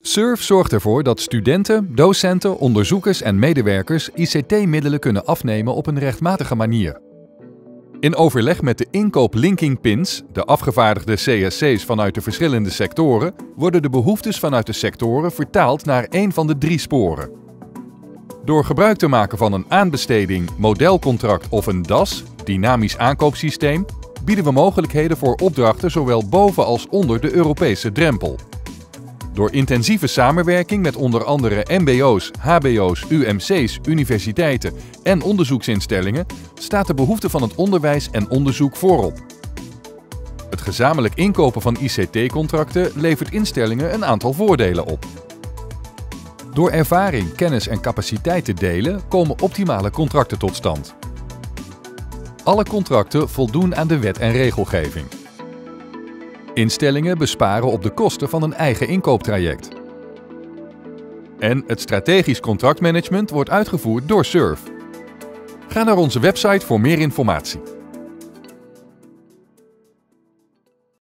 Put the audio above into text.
SURF zorgt ervoor dat studenten, docenten, onderzoekers en medewerkers ICT-middelen kunnen afnemen op een rechtmatige manier. In overleg met de inkoop-linking pins, de afgevaardigde CSC's vanuit de verschillende sectoren, worden de behoeftes vanuit de sectoren vertaald naar één van de 3 sporen. Door gebruik te maken van een aanbesteding, modelcontract of een DAS, dynamisch aankoopsysteem, bieden we mogelijkheden voor opdrachten zowel boven als onder de Europese drempel. Door intensieve samenwerking met onder andere mbo's, hbo's, UMC's, universiteiten en onderzoeksinstellingen staat de behoefte van het onderwijs en onderzoek voorop. Het gezamenlijk inkopen van ICT-contracten levert instellingen een aantal voordelen op. Door ervaring, kennis en capaciteit te delen komen optimale contracten tot stand. Alle contracten voldoen aan de wet en regelgeving. Instellingen besparen op de kosten van een eigen inkooptraject. En het strategisch contractmanagement wordt uitgevoerd door SURF. Ga naar onze website voor meer informatie.